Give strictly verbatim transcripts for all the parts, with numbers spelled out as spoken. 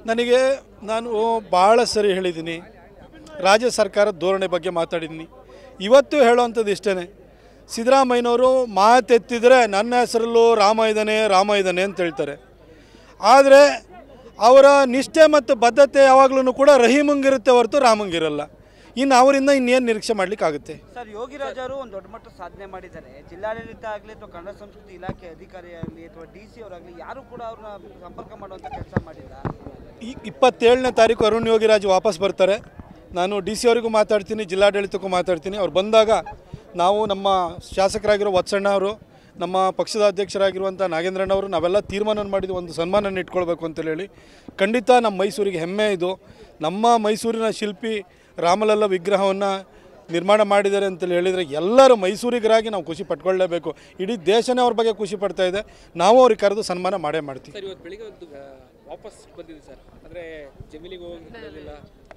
ನನಗೆ ನಾನು ಭಾಳ ಸರಿ ಹೇಳಿದ್ದೀನಿ, ರಾಜ್ಯ ಸರ್ಕಾರದ ಧೋರಣೆ ಬಗ್ಗೆ ಮಾತಾಡಿದ್ದೀನಿ. ಇವತ್ತು ಹೇಳೋವಂಥದ್ದು ಇಷ್ಟೇ, ಸಿದ್ದರಾಮಯ್ಯನವರು ಮಾತೆತ್ತಿದರೆ ನನ್ನ ಹೆಸರಲ್ಲೂ ರಾಮ ಇದ್ದಾನೆ ರಾಮ ಇದ್ದಾನೆ ಅಂತ ಹೇಳ್ತಾರೆ. ಆದರೆ ಅವರ ನಿಷ್ಠೆ ಮತ್ತು ಬದ್ಧತೆ ಯಾವಾಗಲೂ ಕೂಡ ರಹೀಮಂಗಿರುತ್ತೆ ಹೊರತು ರಾಮಂಗಿರಲ್ಲ. ಇನ್ನು ಅವರಿಂದ ಇನ್ನೇನು ನಿರೀಕ್ಷೆ ಮಾಡಲಿಕ್ಕಾಗುತ್ತೆ? ಸರ್, ಯೋಗಿರಾಜ್ ಅವರು ಒಂದು ದೊಡ್ಡ ಮಟ್ಟ ಸಾಧನೆ ಮಾಡಿದ್ದಾರೆ. ಜಿಲ್ಲಾಡಳಿತ ಆಗಲಿ ಅಥವಾ ಕನ್ನಡ ಸಂಸ್ಕೃತಿ ಇಲಾಖೆ ಅಧಿಕಾರಿ ಆಗಲಿ ಅಥವಾ ಡಿ ಸಿ ಅವರಾಗಲಿ ಯಾರು ಕೂಡ ಅವ್ರನ್ನ ಸಂಪರ್ಕ ಮಾಡುವಂಥ ಕೆಲಸ ಮಾಡಿಲ್ಲ. ಈ ಇಪ್ಪತ್ತೇಳನೇ ತಾರೀಕು ಅರುಣ್ ಯೋಗಿರಾಜ್ ವಾಪಸ್ ಬರ್ತಾರೆ. ನಾನು ಡಿ ಸಿ ಅವರಿಗೂ ಮಾತಾಡ್ತೀನಿ, ಜಿಲ್ಲಾಡಳಿತಕ್ಕೂ ಮಾತಾಡ್ತೀನಿ. ಅವ್ರು ಬಂದಾಗ ನಾವು ನಮ್ಮ ಶಾಸಕರಾಗಿರೋ ವತ್ಸಣ್ಣ ಅವರು, ನಮ್ಮ ಪಕ್ಷದ ಅಧ್ಯಕ್ಷರಾಗಿರುವಂಥ ನಾಗೇಂದ್ರಣ್ಣವರು ನಾವೆಲ್ಲ ತೀರ್ಮಾನ ಮಾಡಿದ್ವಿ ಒಂದು ಸನ್ಮಾನನ ಇಟ್ಕೊಳ್ಬೇಕು ಅಂತೇಳಿ ಹೇಳಿ. ಖಂಡಿತ ನಮ್ಮ ಮೈಸೂರಿಗೆ ಹೆಮ್ಮೆ ಇದು. ನಮ್ಮ ಮೈಸೂರಿನ ಶಿಲ್ಪಿ ರಾಮಲಲ್ಲ ವಿಗ್ರಹವನ್ನು ನಿರ್ಮಾಣ ಮಾಡಿದ್ದಾರೆ ಅಂತೇಳಿ ಹೇಳಿದರೆ ಎಲ್ಲರೂ ಮೈಸೂರಿಗರಾಗಿ ನಾವು ಖುಷಿ ಪಟ್ಕೊಳ್ಳೇಬೇಕು. ಇಡೀ ದೇಶನೇ ಅವ್ರ ಬಗ್ಗೆ ಖುಷಿ ಪಡ್ತಾ ಇದೆ. ನಾವು ಅವ್ರಿಗೆ ಕರೆದು ಸನ್ಮಾನ ಮಾಡೇ ಮಾಡ್ತೀವಿ. ಸರ್, ಇವತ್ತು ಬೆಳಿಗ್ಗೆ ಒಂದು ವಾಪಸ್ ಬಂದಿದೆ ಸರ್, ಅಂದರೆ ಜಮೀನಿಗೆ ಹೋಗಿಲ್ಲ.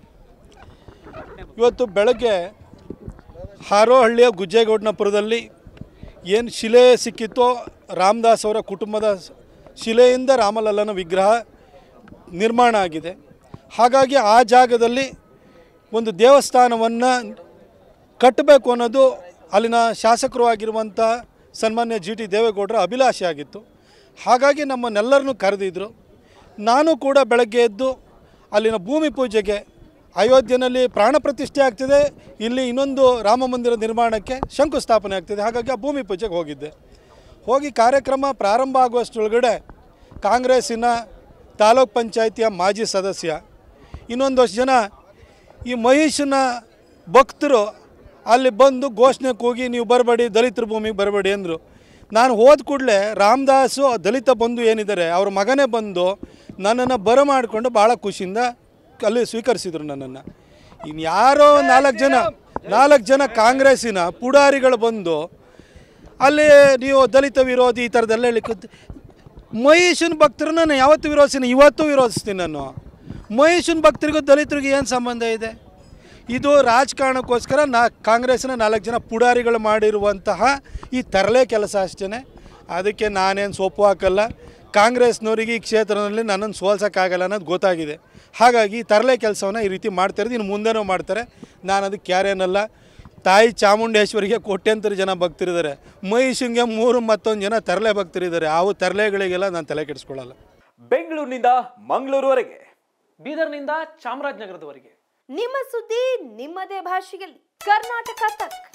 ಇವತ್ತು ಬೆಳಗ್ಗೆ ಹಾರೋಹಳ್ಳಿಯ ಗುಜ್ಜೇಗೌಡನಪುರದಲ್ಲಿ ಏನು ಶಿಲೆ ಸಿಕ್ಕಿತ್ತೋ ರಾಮದಾಸ್ ಅವರ ಕುಟುಂಬದ ಶಿಲೆಯಿಂದ ರಾಮಲಲ್ಲನ ವಿಗ್ರಹ ನಿರ್ಮಾಣ ಆಗಿದೆ. ಹಾಗಾಗಿ ಆ ಜಾಗದಲ್ಲಿ ಒಂದು ದೇವಸ್ಥಾನವನ್ನು ಕಟ್ಟಬೇಕು ಅನ್ನೋದು ಅಲ್ಲಿನ ಶಾಸಕರು ಆಗಿರುವಂಥ ಸನ್ಮಾನ್ಯ ಜಿ ಟಿ ದೇವೇಗೌಡರ ಅಭಿಲಾಷೆ ಆಗಿತ್ತು. ಹಾಗಾಗಿ ನಮ್ಮನ್ನೆಲ್ಲರನ್ನೂ ಕರೆದಿದ್ದರು. ನಾನು ಕೂಡ ಬೆಳಗ್ಗೆ ಎದ್ದು ಅಲ್ಲಿನ ಭೂಮಿ ಪೂಜೆಗೆ, ಅಯೋಧ್ಯೆಯಲ್ಲಿ ಪ್ರಾಣ ಪ್ರತಿಷ್ಠೆ ಆಗ್ತಿದೆ, ಇಲ್ಲಿ ಇನ್ನೊಂದು ರಾಮ ಮಂದಿರ ನಿರ್ಮಾಣಕ್ಕೆ ಶಂಕುಸ್ಥಾಪನೆ ಆಗ್ತಿದೆ. ಹಾಗಾಗಿ ಆ ಭೂಮಿ ಪೂಜೆಗೆ ಹೋಗಿದ್ದೆ. ಹೋಗಿ ಕಾರ್ಯಕ್ರಮ ಪ್ರಾರಂಭ ಆಗುವಷ್ಟರೊಳಗಡೆ ಕಾಂಗ್ರೆಸ್ಸಿನ ತಾಲೂಕ್ ಪಂಚಾಯಿತಿಯ ಮಾಜಿ ಸದಸ್ಯ, ಇನ್ನೊಂದಷ್ಟು ಜನ ಈ ಮಹಿಷನ ಭಕ್ತರು ಅಲ್ಲಿ ಬಂದು ಘೋಷಣೆ ಕೂಗಿ ನೀವು ಬರಬೇಡಿ, ದಲಿತರ ಭೂಮಿಗೆ ಬರಬೇಡಿ ಅಂದರು. ನಾನು ಹೋದ ಕೂಡಲೇ ರಾಮದಾಸು ದಲಿತ ಬಂಧು ಏನಿದ್ದಾರೆ ಅವ್ರ ಮಗನೇ ಬಂದು ನನ್ನನ್ನು ಬರಮಾಡಿಕೊಂಡು ಭಾಳ ಖುಷಿಯಿಂದ ಅಲ್ಲಿ ಸ್ವೀಕರಿಸಿದರು ನನ್ನನ್ನು. ಇನ್ನು ಯಾರೋ ನಾಲ್ಕು ಜನ ನಾಲ್ಕು ಜನ ಕಾಂಗ್ರೆಸ್ಸಿನ ಪುಡಾರಿಗಳು ಬಂದು ಅಲ್ಲಿ ನೀವು ದಲಿತ ವಿರೋಧಿ ಈ ಥರದ್ದೆಲ್ಲ ಹೇಳಿಕೊತ್ತು. ಮಹಿಷನ ಭಕ್ತರನ್ನ ನಾನು ಯಾವತ್ತೂ ವಿರೋಧಿಸ್ತೀನಿ, ಇವತ್ತೂ ವಿರೋಧಿಸ್ತೀನಿ. ನಾನು ಮಹಿಷನ ಭಕ್ತರಿಗೂ ದಲಿತರಿಗೂ ಏನು ಸಂಬಂಧ ಇದೆ? ಇದು ರಾಜಕಾರಣಕ್ಕೋಸ್ಕರ ನಾ ಕಾಂಗ್ರೆಸ್ಸಿನ ನಾಲ್ಕು ಜನ ಪುಡಾರಿಗಳು ಮಾಡಿರುವಂತಹ ಈ ತರಲೆ ಕೆಲಸ ಅಷ್ಟೇ. ಅದಕ್ಕೆ ನಾನೇನು ಸೊಪ್ಪು ಹಾಕಲ್ಲ. ಕಾಂಗ್ರೆಸ್ನವರಿಗೆ ಈ ಕ್ಷೇತ್ರದಲ್ಲಿ ನನ್ನನ್ನು ಸೋಲ್ಸೋಕ್ಕಾಗಲ್ಲ ಅನ್ನೋದು ಗೊತ್ತಾಗಿದೆ. ಹಾಗಾಗಿ ತರಲೆ ಕೆಲಸವನ್ನು ಈ ರೀತಿ ಮಾಡ್ತಾಯಿರೋದು, ಇನ್ನು ಮುಂದೆನೂ ಮಾಡ್ತಾರೆ. ನಾನು ಅದಕ್ಕೆ ಯಾರೇನಲ್ಲ. ತಾಯಿ ಚಾಮುಂಡೇಶ್ವರಿಗೆ ಕೋಟ್ಯಂತರ ಜನ ಭಕ್ತರಿದ್ದಾರೆ, ಮಹಿಷಂಗೆ ಮೂರು ಮತ್ತೊಂದು ಜನ ತರಲೆ ಭಕ್ತರಿದ್ದಾರೆ. ಅವು ತರಲೆಗಳಿಗೆಲ್ಲ ನಾನು ತಲೆ ಕೆಡಿಸ್ಕೊಳ್ಳಲ್ಲ. ಬೆಂಗಳೂರಿನಿಂದ ಮಂಗಳೂರುವರೆಗೆ, ಬೀದರ್ನಿಂದ ಚಾಮರಾಜನಗರದವರೆಗೆ ನಿಮ್ಮ ಸುದ್ದಿ ನಿಮ್ಮದೇ ಭಾಷೆಯಲ್ಲಿ. ಕರ್ನಾಟಕ ತಕ್.